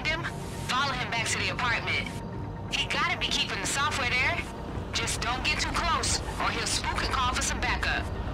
him, follow him back to the apartment. He gotta be keeping the software there. Just don't get too close, or he'll spook and call for some backup.